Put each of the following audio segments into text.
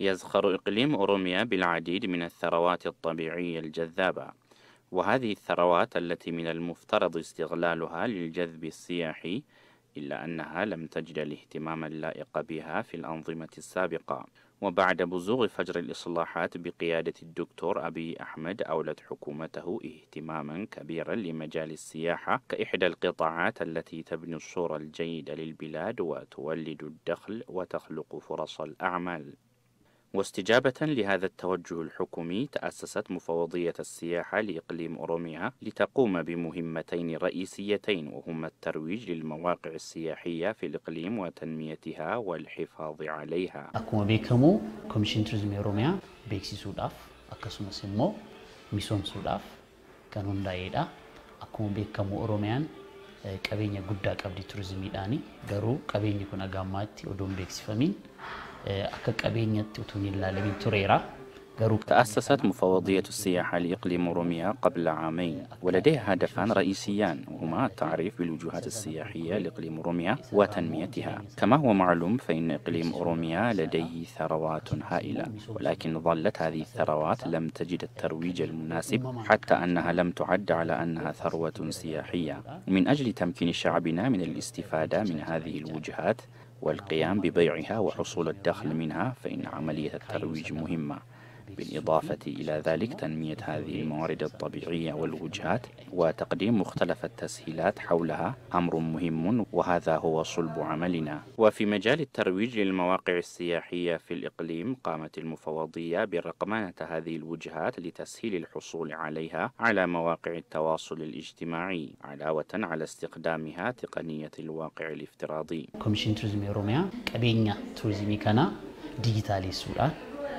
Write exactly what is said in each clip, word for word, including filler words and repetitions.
يزخر إقليم أوروميا بالعديد من الثروات الطبيعية الجذابة، وهذه الثروات التي من المفترض استغلالها للجذب السياحي، إلا أنها لم تجد الاهتمام اللائق بها في الأنظمة السابقة. وبعد بزوغ فجر الإصلاحات بقيادة الدكتور أبي أحمد، أولت حكومته اهتماما كبيرا لمجال السياحة كإحدى القطاعات التي تبني الصورة الجيدة للبلاد وتولد الدخل وتخلق فرص الأعمال. واستجابة لهذا التوجه الحكومي، تأسست مفوضية السياحة لإقليم أوروميا لتقوم بمهمتين رئيسيتين، وهما الترويج للمواقع السياحية في الإقليم وتنميتها والحفاظ عليها. أكما بيكمو كوميشن توريزم أوروميا بيكسي سوداف أكسوما سمو ميسوم سوداف كانون دايدا أكما بيكمو أوروميان قبينيا قداك أبدي توريزمي داني غرو قبينيا كنا قاماتي ودوم بيكسي فامين أكا قبينيا توني اللالمين توريرا. تأسست مفوضية السياحة لإقليم أوروميا قبل عامين، ولديها هدفان رئيسيان، وهما التعريف بالوجهات السياحية لإقليم أوروميا وتنميتها. كما هو معلوم فإن إقليم أوروميا لديه ثروات هائلة، ولكن ظلت هذه الثروات لم تجد الترويج المناسب، حتى أنها لم تعد على أنها ثروة سياحية. من أجل تمكين شعبنا من الاستفادة من هذه الوجهات والقيام ببيعها وحصول الدخل منها، فإن عملية الترويج مهمة. بالإضافة إلى ذلك تنمية هذه الموارد الطبيعية والوجهات وتقديم مختلف التسهيلات حولها أمر مهم، وهذا هو صلب عملنا. وفي مجال الترويج للمواقع السياحية في الإقليم، قامت المفوضية برقمنة هذه الوجهات لتسهيل الحصول عليها على مواقع التواصل الاجتماعي، علاوة على استخدامها تقنية الواقع الافتراضي. كوميشن توريزم أوروميا قبينيا توريزمي كان ديجيتالي سورة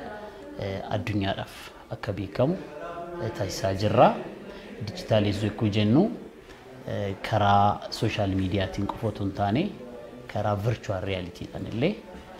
الدنيا رف أكبيكم تايسا جرا ديجيتالي زوكو جنو كرا سوشيال ميديا تنكفوتون تاني كرا فيرتشوال رياليتي تاني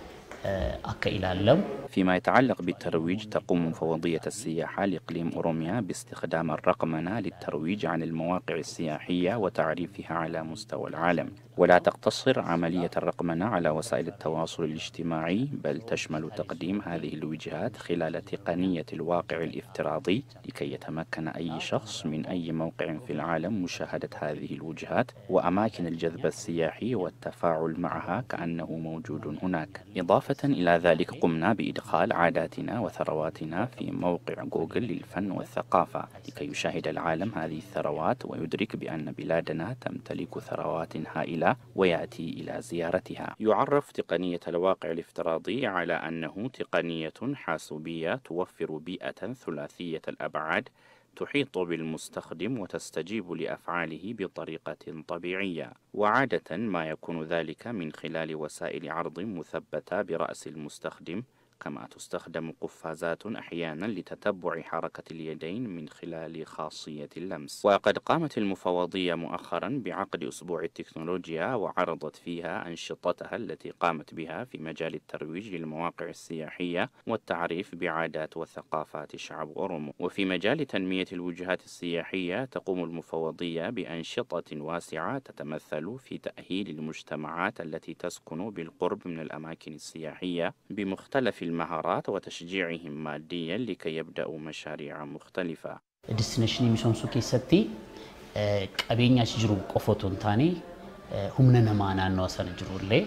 أكا إلى اللم. فيما يتعلق بالترويج، تقوم مفوضية السياحة لإقليم أوروميا باستخدام الرقمنة للترويج عن المواقع السياحية وتعريفها على مستوى العالم، ولا تقتصر عملية الرقمنة على وسائل التواصل الاجتماعي، بل تشمل تقديم هذه الوجهات خلال تقنية الواقع الافتراضي، لكي يتمكن أي شخص من أي موقع في العالم مشاهدة هذه الوجهات وأماكن الجذب السياحي والتفاعل معها كأنه موجود هناك. إضافة إلى ذلك، قمنا بإدخال عاداتنا وثرواتنا في موقع جوجل للفن والثقافة، لكي يشاهد العالم هذه الثروات ويدرك بأن بلادنا تمتلك ثروات هائلة ويأتي إلى زيارتها. يعرف تقنية الواقع الافتراضي على أنه تقنية حاسوبية توفر بيئة ثلاثية الأبعاد تحيط بالمستخدم وتستجيب لأفعاله بطريقة طبيعية، وعادة ما يكون ذلك من خلال وسائل عرض مثبتة برأس المستخدم، كما تستخدم قفازات أحيانا لتتبع حركة اليدين من خلال خاصية اللمس. وقد قامت المفوضية مؤخرا بعقد أسبوع التكنولوجيا، وعرضت فيها أنشطتها التي قامت بها في مجال الترويج للمواقع السياحية والتعريف بعادات وثقافات شعب أورومو. وفي مجال تنمية الوجهات السياحية، تقوم المفوضية بأنشطة واسعة تتمثل في تأهيل المجتمعات التي تسكن بالقرب من الأماكن السياحية بمختلف المهارات وتشجيعهم ماديا لكي يبدأوا مشاريع مختلفة. ديستنيشن ميسومسو كيستي قبينيا شجرو قفوتون تاني همنا معنا نوصل جرور لي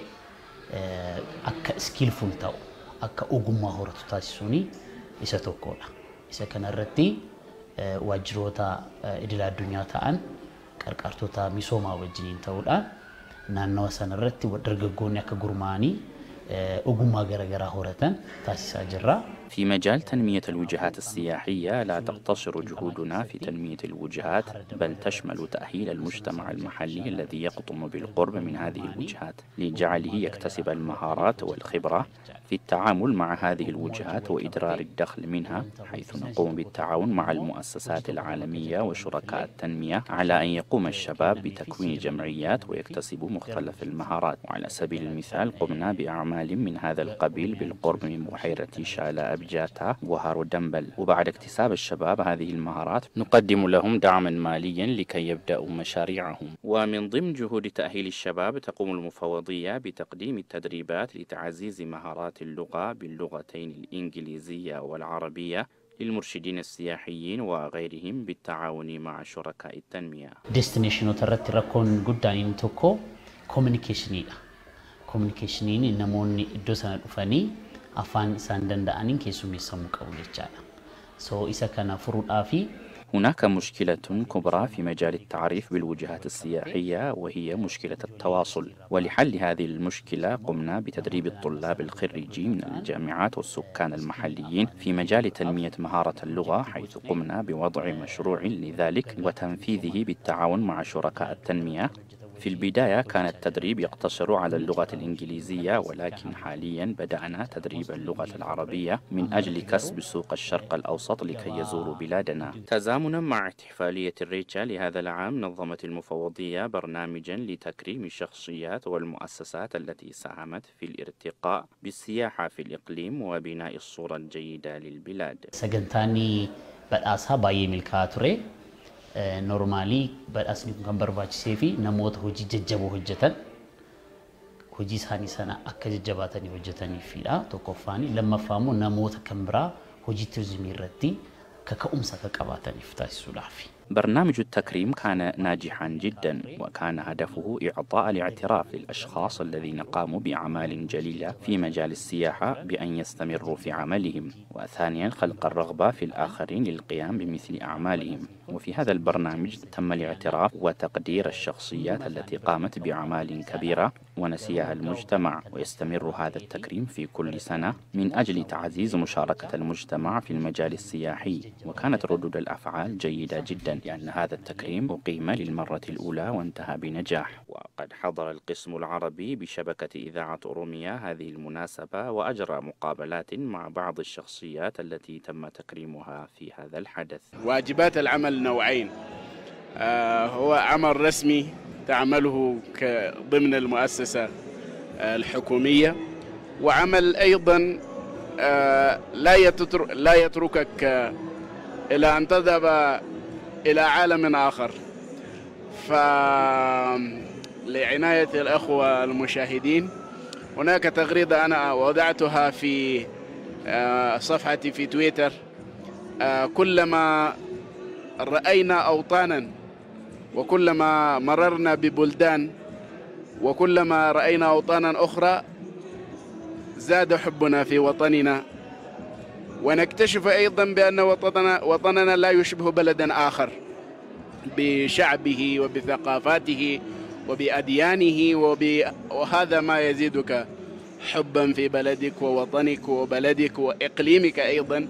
أكا سكيلفول تاو أكا أوغم مهارات تاسوني إسا توكولا إسا كان الرتي واجروتا إدلا الدنيا تان كاركارتوتا ميسوما وجنين تاولان نان نوصل الرتي ودرققوني أكا قرماني أقوم جرجرة هورتن تاسيس أجرا. في مجال تنمية الوجهات السياحية، لا تقتصر جهودنا في تنمية الوجهات، بل تشمل تأهيل المجتمع المحلي الذي يقطن بالقرب من هذه الوجهات، لجعله يكتسب المهارات والخبرة في التعامل مع هذه الوجهات وإدرار الدخل منها، حيث نقوم بالتعاون مع المؤسسات العالمية وشركاء التنمية على أن يقوم الشباب بتكوين جمعيات ويكتسبوا مختلف المهارات. وعلى سبيل المثال، قمنا بأعمال من هذا القبيل بالقرب من بحيرة شالا أبجاتا وهارو دمبل. وبعد اكتساب الشباب هذه المهارات نقدم لهم دعما ماليا لكي يبدأوا مشاريعهم. ومن ضمن جهود تأهيل الشباب تقوم المفوضية بتقديم التدريبات لتعزيز مهارات اللغة باللغتين الإنجليزية والعربية للمرشدين السياحيين وغيرهم بالتعاون مع شركاء التنمية. ديستنيشنو ترتي ركون قدانين توكو كوميونيكيشني كوميونيكيشني نموني دوسنا الأفاني أفان ساندن دانين كيسومي سموك أوليتشالا سو إسا كان فروض آفي. هناك مشكلة كبرى في مجال التعريف بالوجهات السياحية وهي مشكلة التواصل، ولحل هذه المشكلة قمنا بتدريب الطلاب الخريجين من الجامعات والسكان المحليين في مجال تنمية مهارة اللغة، حيث قمنا بوضع مشروع لذلك وتنفيذه بالتعاون مع شركاء التنمية. في البداية كان التدريب يقتصر على اللغة الإنجليزية، ولكن حاليا بدأنا تدريب اللغة العربية من أجل كسب سوق الشرق الأوسط لكي يزوروا بلادنا. تزامنا مع احتفالية الريتشا لهذا العام نظمت المفوضية برنامجا لتكريم الشخصيات والمؤسسات التي ساهمت في الارتقاء بالسياحة في الإقليم وبناء الصورة الجيدة للبلاد. سجنتاني بدأسها باي ملكاتوري نورمالي بدأسني كم برباج سيفي نموت هجي ججبو هجتن هجي ساني سنة أكد جباتني هجتني فيلا توقفاني لما فهموا نموت كمبرا هجي ترجمي ردي ككأمسا كقباتني فتاي سلافي. برنامج التكريم كان ناجحا جدا، وكان هدفه إعطاء الاعتراف للأشخاص الذين قاموا بأعمال جليلة في مجال السياحة بأن يستمروا في عملهم، وثانيا خلق الرغبة في الآخرين للقيام بمثل أعمالهم. وفي هذا البرنامج تم الاعتراف وتقدير الشخصيات التي قامت بأعمال كبيرة ونسيها المجتمع، ويستمر هذا التكريم في كل سنة من أجل تعزيز مشاركة المجتمع في المجال السياحي. وكانت ردود الأفعال جيدة جدا، لأن هذا التكريم أقيم للمرة الأولى وانتهى بنجاح. وقد حضر القسم العربي بشبكة إذاعة أوروميا هذه المناسبة وأجرى مقابلات مع بعض الشخصيات التي تم تكريمها في هذا الحدث. واجبات العمل نوعين، آه هو عمل رسمي تعمله ضمن المؤسسة الحكومية، وعمل أيضا آه لا يترك لا يتركك آه إلى أن تذهب إلى عالم آخر. فلعناية الأخوة المشاهدين، هناك تغريدة أنا وضعتها في صفحتي في تويتر: كلما رأينا أوطانا وكلما مررنا ببلدان وكلما رأينا أوطانا أخرى زاد حبنا في وطننا، ونكتشف أيضا بأن وطننا, وطننا لا يشبه بلدا آخر بشعبه وبثقافاته وبأديانه وب... وهذا ما يزيدك حبا في بلدك ووطنك وبلدك وإقليمك أيضا.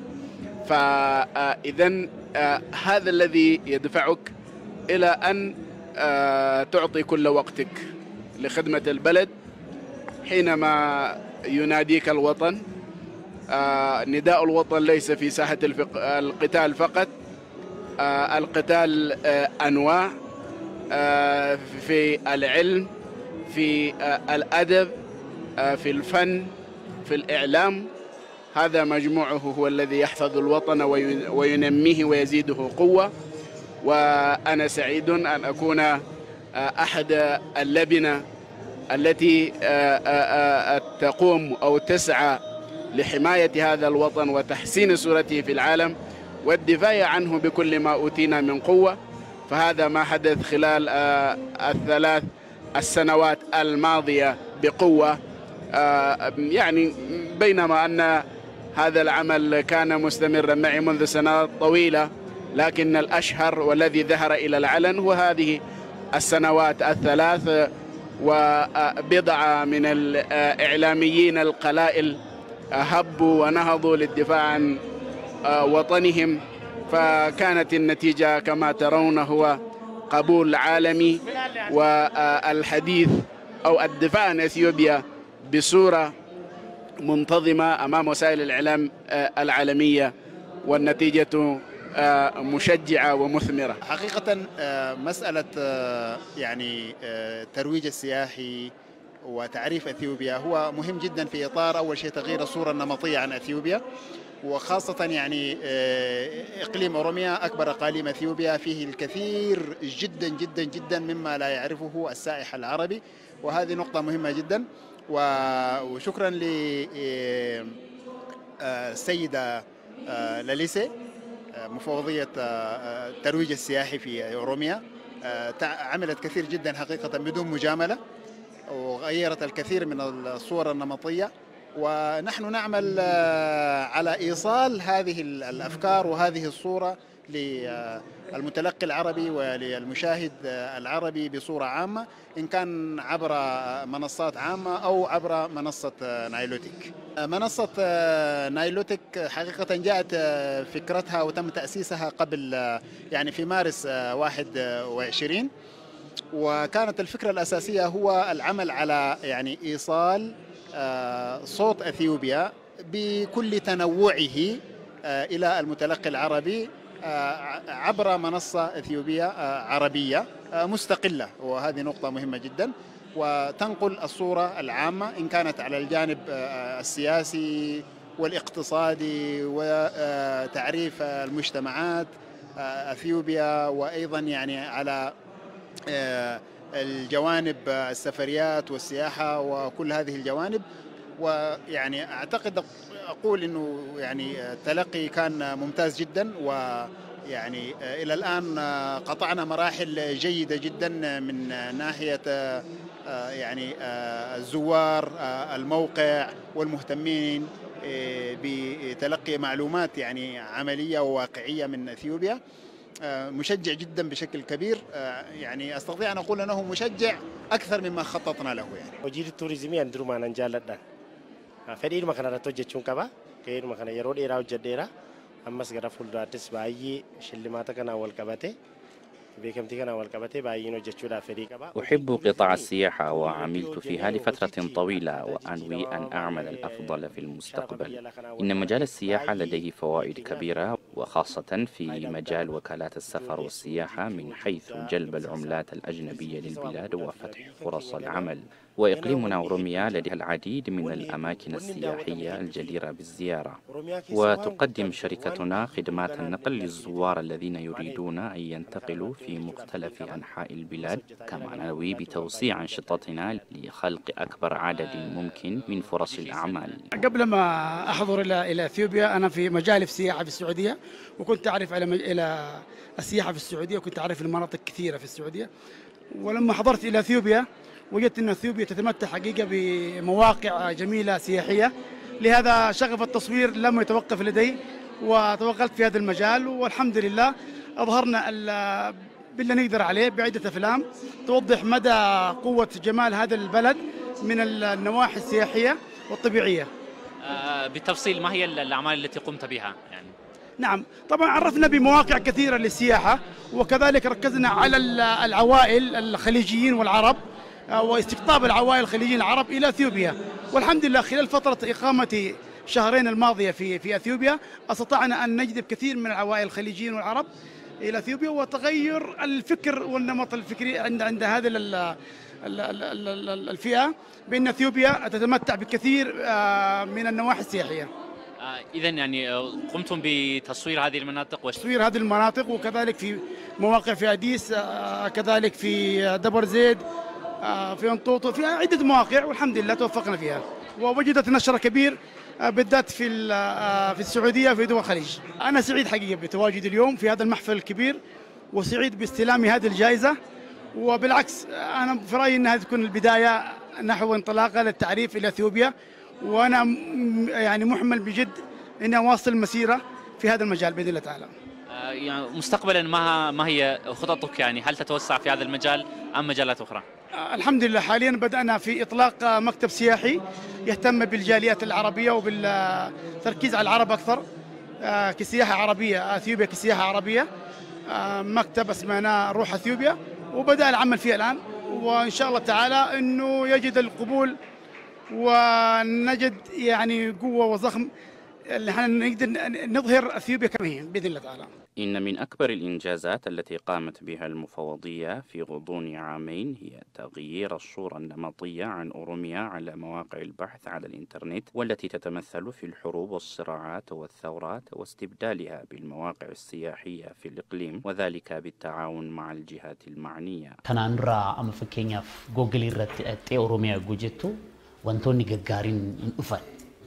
فإذا هذا الذي يدفعك إلى أن تعطي كل وقتك لخدمة البلد. حينما يناديك الوطن، آه نداء الوطن ليس في ساحة القتال فقط، آه القتال آه أنواع، آه في العلم، في آه الأدب، آه في الفن، في الإعلام. هذا مجموعه هو الذي يحفظ الوطن وينميه ويزيده قوة. وأنا سعيد أن أكون آه أحد اللبنة التي آه آه تقوم أو تسعى لحماية هذا الوطن وتحسين صورته في العالم والدفاع عنه بكل ما أوتينا من قوة. فهذا ما حدث خلال آه الثلاث السنوات الماضية بقوة. آه يعني بينما أن هذا العمل كان مستمرا معي منذ سنوات طويلة، لكن الأشهر والذي ظهر إلى العلن هو هذه السنوات الثلاث. وبضعة من الإعلاميين القلائل هبوا ونهضوا للدفاع عن وطنهم، فكانت النتيجة كما ترون هو قبول عالمي والحديث أو الدفاع عن أثيوبيا بصورة منتظمة أمام وسائل الإعلام العالمية، والنتيجة مشجعة ومثمرة. حقيقة مسألة يعني الترويج السياحي وتعريف أثيوبيا هو مهم جدا في إطار أول شيء تغيير الصورة النمطية عن أثيوبيا، وخاصة يعني إقليم أوروميا أكبر إقاليم أثيوبيا، فيه الكثير جدا جدا جدا مما لا يعرفه السائح العربي، وهذه نقطة مهمة جدا. وشكرا للسيدة لاليسي مفوضية الترويج السياحي في أوروميا، عملت كثير جدا حقيقة بدون مجاملة، وغيرت الكثير من الصور النمطية، ونحن نعمل على إيصال هذه الأفكار وهذه الصورة للمتلقي العربي وللمشاهد العربي بصورة عامة، إن كان عبر منصات عامة أو عبر منصة نايلوتيك. منصة نايلوتيك حقيقة جاءت فكرتها وتم تأسيسها قبل يعني في مارس واحد وعشرين، وكانت الفكرة الأساسية هو العمل على يعني إيصال صوت أثيوبيا بكل تنوعه إلى المتلقي العربي عبر منصة أثيوبية عربية مستقلة، وهذه نقطة مهمة جدا، وتنقل الصورة العامة إن كانت على الجانب السياسي والاقتصادي وتعريف المجتمعات أثيوبيا، وأيضا يعني على الجوانب السفريات والسياحة وكل هذه الجوانب. ويعني أعتقد أقول أنه يعني التلقي كان ممتاز جدا، ويعني إلى الآن قطعنا مراحل جيدة جدا من ناحية يعني الزوار، الموقع، والمهتمين بتلقي معلومات يعني عملية وواقعية من أثيوبيا. مشجع جدا بشكل كبير، يعني استطيع ان اقول انه مشجع اكثر مما خططنا له. يعني وجير التوريزم يندرو ما نجالدان فدير ما كان رتوجچون كبا كير ما كان يرو ديرا وجديرا امس غرا فولداتس باي شلمات كان اول كبته بكمتي كان اول كبته باي نو جچودا فري كبا. أحب قطاع السياحة وعملت فيها لفترة طويلة، وأنوي أن أعمل الأفضل في المستقبل. إن مجال السياحة لديه فوائد كبيرة، وخاصة في مجال وكالات السفر والسياحة من حيث جلب العملات الأجنبية للبلاد وفتح فرص العمل. وإقليمنا أوروميا لديها العديد من الأماكن السياحية الجديرة بالزيارة، وتقدم شركتنا خدمات النقل للزوار الذين يريدون أن ينتقلوا في مختلف أنحاء البلاد. كما ننوي بتوسيع أنشطتنا لخلق أكبر عدد ممكن من فرص الأعمال. قبل ما أحضر إلى إلى أثيوبيا أنا في مجال السياحة في السعودية، وكنت أعرف على إلى السياحة في السعودية، وكنت أعرف المناطق كثيرة في السعودية. ولما حضرت إلى أثيوبيا وجدت أن أثيوبيا تتمتع حقيقة بمواقع جميلة سياحية، لهذا شغف التصوير لم يتوقف لدي، وتوغلت في هذا المجال، والحمد لله أظهرنا باللي نقدر عليه بعدة أفلام توضح مدى قوة جمال هذا البلد من النواحي السياحية والطبيعية. آه بالتفصيل ما هي الأعمال التي قمت بها؟ يعني نعم، طبعا عرفنا بمواقع كثيرة للسياحة، وكذلك ركزنا على العوائل الخليجيين والعرب واستقطاب العوائل الخليجيين العرب إلى أثيوبيا. والحمد لله خلال فترة إقامتي شهرين الماضية في في أثيوبيا استطعنا أن نجذب كثير من العوائل الخليجيين والعرب إلى أثيوبيا، وتغير الفكر والنمط الفكري عند عند هذه الفئة بأن أثيوبيا تتمتع بكثير من النواحي السياحية. إذا يعني قمتم بتصوير هذه المناطق وتصوير هذه المناطق، وكذلك في مواقع في أديس، كذلك في دبر زيد، في أنطوطو، في عدة مواقع، والحمد لله توفقنا فيها، ووجدت نشر كبير بالذات في في السعودية وفي دول الخليج. أنا سعيد حقيقة بتواجدي اليوم في هذا المحفل الكبير، وسعيد باستلام هذه الجائزة، وبالعكس أنا في رأيي أنها تكون البداية نحو انطلاقة للتعريف إلى أثيوبيا، وأنا يعني محمل بجد أني أواصل المسيرة في هذا المجال بإذن الله تعالى. يعني مستقبلا ما ما هي خططك؟ يعني هل تتوسع في هذا المجال أم مجالات أخرى؟ الحمد لله حاليا بدأنا في إطلاق مكتب سياحي يهتم بالجاليات العربية وبالتركيز على العرب أكثر كسياحة عربية، أثيوبيا كسياحة عربية، مكتب اسمه روح أثيوبيا، وبدأ العمل فيه الآن، وإن شاء الله تعالى أنه يجد القبول ونجد يعني قوة وضخم اللي احنا نقدر نظهر أثيوبيا كما هي بإذن الله تعالى. إن من أكبر الإنجازات التي قامت بها المفوضية في غضون عامين هي تغيير الصورة النمطية عن أوروميا على مواقع البحث على الإنترنت، والتي تتمثل في الحروب والصراعات والثورات، واستبدالها بالمواقع السياحية في الإقليم، وذلك بالتعاون مع الجهات المعنية. كان نرى أما فكينا في جوجل رت أوروميا جوجتو وانتوني جارين إنفان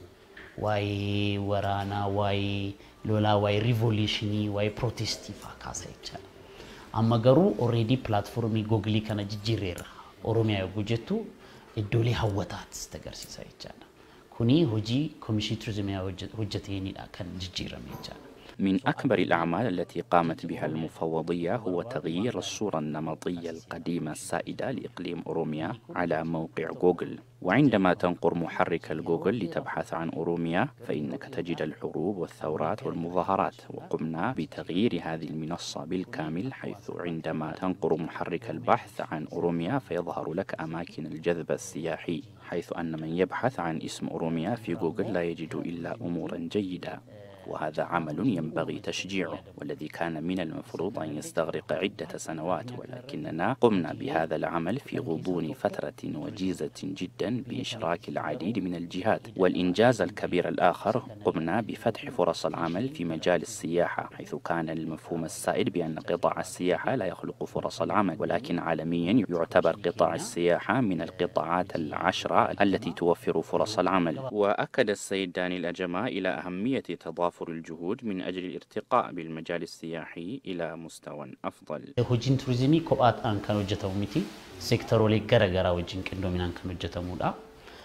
واي ورانا واي لولا واي ريفوليشني واي بروتستي فاكاسة يجعل أما جرو already platformi جوجلي كان جيرير أوروميا جوجتو الدولي هوتات استجرسي سايجعل كوني هجي كوميشي ترزميا هجتيني كان جيرة ميجعل. من أكبر الأعمال التي قامت بها المفوضية هو تغيير الصورة النمطية القديمة السائدة لإقليم أوروميا على موقع جوجل. وعندما تنقر محرك الجوجل لتبحث عن أوروميا فإنك تجد الحروب والثورات والمظاهرات، وقمنا بتغيير هذه المنصة بالكامل، حيث عندما تنقر محرك البحث عن أوروميا فيظهر لك أماكن الجذب السياحي، حيث أن من يبحث عن اسم أوروميا في جوجل لا يجد إلا أمورا جيدة. وهذا عمل ينبغي تشجيعه، والذي كان من المفروض أن يستغرق عدة سنوات، ولكننا قمنا بهذا العمل في غضون فترة وجيزة جدا بإشراك العديد من الجهات. والإنجاز الكبير الآخر قمنا بفتح فرص العمل في مجال السياحة، حيث كان المفهوم السائد بأن قطاع السياحة لا يخلق فرص العمل، ولكن عالميا يعتبر قطاع السياحة من القطاعات العشرة التي توفر فرص العمل. وأكد السيد دانيال أجما إلى أهمية تضافر الجهود من أجل الارتقاء بالمجال السياحي إلى مستوى أفضل. هجين توريزمي كوبات أن كانوا جتاميتي سيكتورو لي غرا غرا وجين كندومينان كانوا جتامودا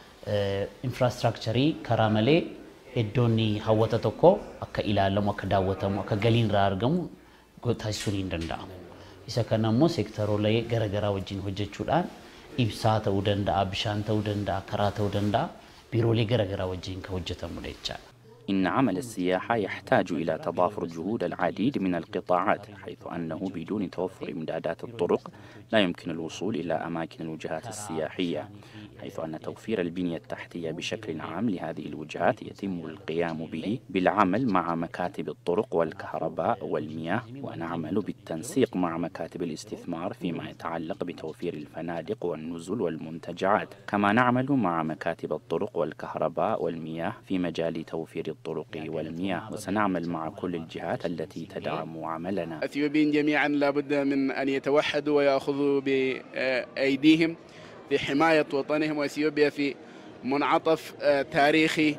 انفراستراكشري كراملي إدوني هوتا توكو أكا إلى لما كداوتامو أكا غالين رارغمو غوتايسونين دندا إسا كان مو سيكتورو لي غرا غرا وجين هجتشودان إبساتا ودندا بشانتا ودندا كراتا ودندا بيرو لي غرا غرا وجين كوجتامو ديتشا. إن عمل السياحة يحتاج إلى تضافر جهود العديد من القطاعات، حيث أنه بدون توفر إمدادات الطرق لا يمكن الوصول إلى أماكن الوجهات السياحية، حيث أن توفير البنية التحتية بشكل عام لهذه الوجهات يتم القيام به بالعمل مع مكاتب الطرق والكهرباء والمياه، ونعمل بالتنسيق مع مكاتب الاستثمار فيما يتعلق بتوفير الفنادق والنزل والمنتجعات، كما نعمل مع مكاتب الطرق والكهرباء والمياه في مجال توفير الطرق والمياه، وسنعمل مع كل الجهات التي تدعم عملنا. أثيوبيين جميعا لابد من أن يتوحدوا ويأخذوا بأيديهم في حماية وطنهم، وأثيوبيا في منعطف تاريخي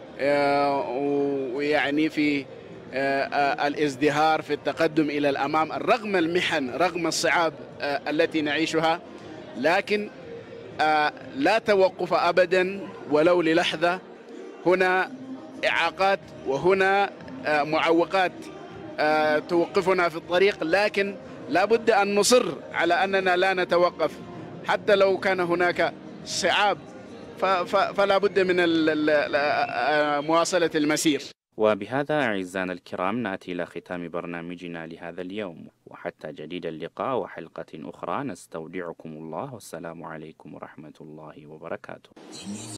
ويعني في الازدهار في التقدم إلى الأمام رغم المحن رغم الصعاب التي نعيشها، لكن لا توقف أبدا ولو للحظة. هنا إعاقات وهنا معوقات توقفنا في الطريق، لكن لا بد أن نصر على أننا لا نتوقف حتى لو كان هناك صعاب، فلا بد من مواصلة المسير. وبهذا أعزائنا الكرام نأتي إلى ختام برنامجنا لهذا اليوم، وحتى جديد اللقاء وحلقة أخرى نستودعكم الله، والسلام عليكم ورحمة الله وبركاته.